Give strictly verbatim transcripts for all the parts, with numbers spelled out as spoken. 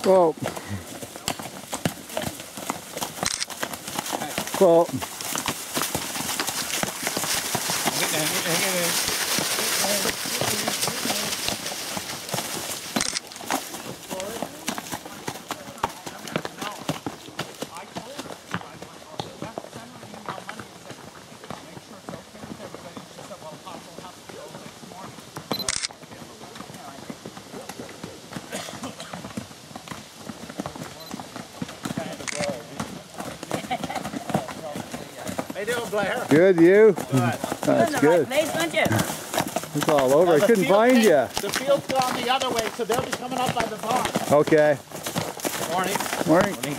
Whoa. Whoa. How you doing, Blair? Good, you? Good. That's good. Right place, weren't you? It's all over. Now, I the couldn't field find came- you. The field's gone the other way, so they'll be coming up by the barn. Okay. Morning. Morning. Morning.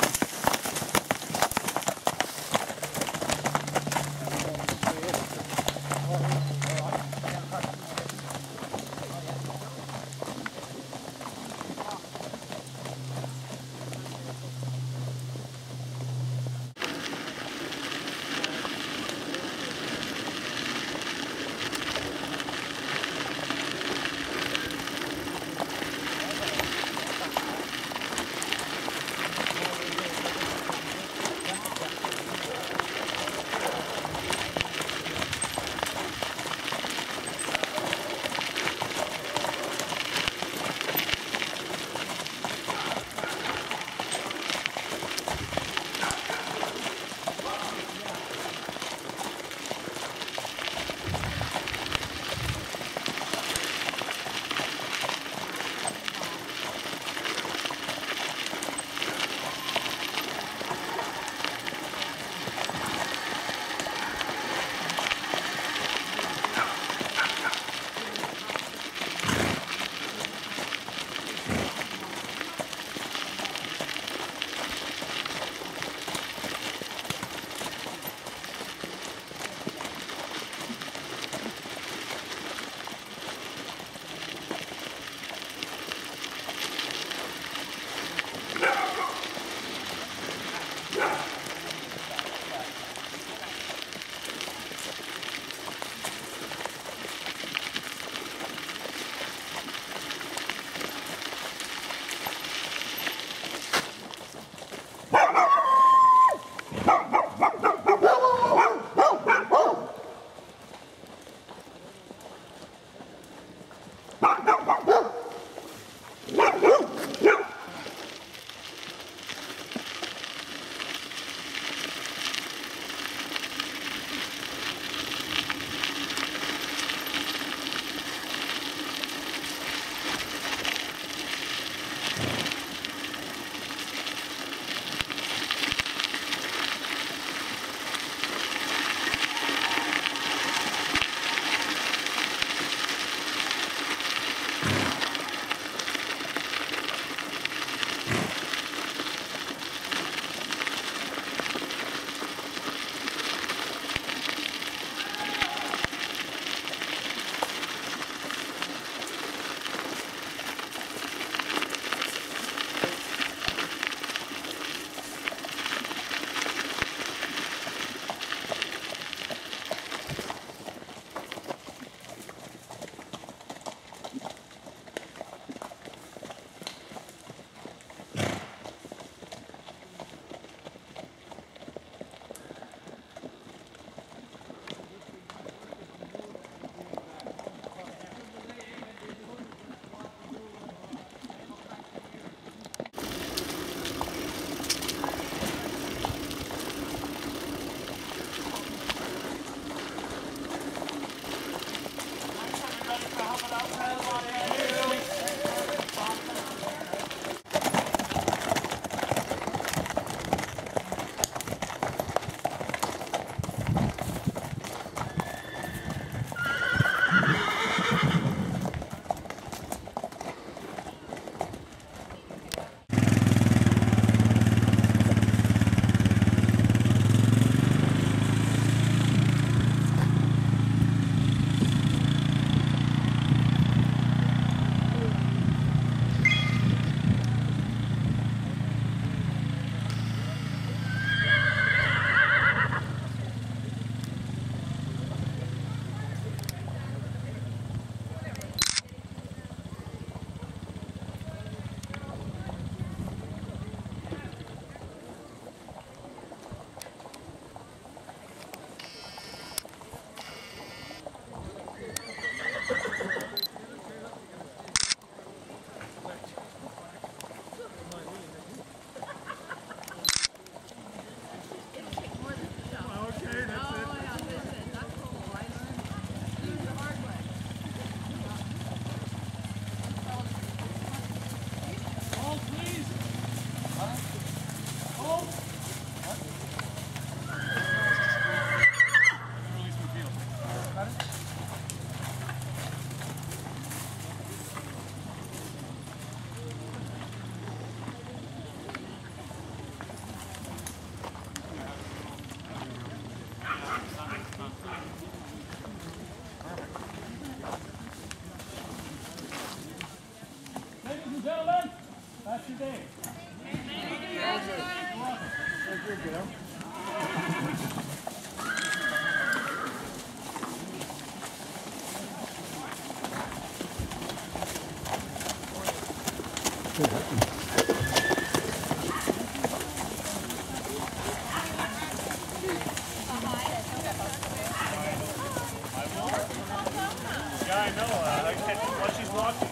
Yeah, I know. Uh, I can't while she's walking.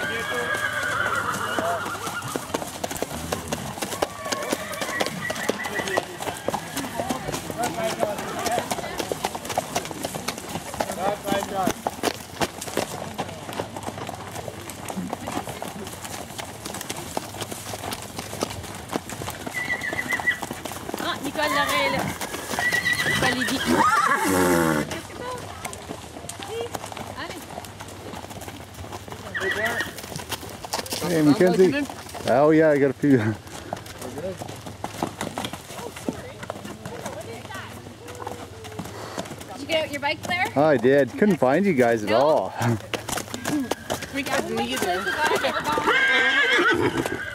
Ah, Nicole Larelle. Validi. Hey, Mackenzie. Oh yeah, I got a few. Did you get out your bike there? Oh, I did. Couldn't find you guys at all. We couldn't either.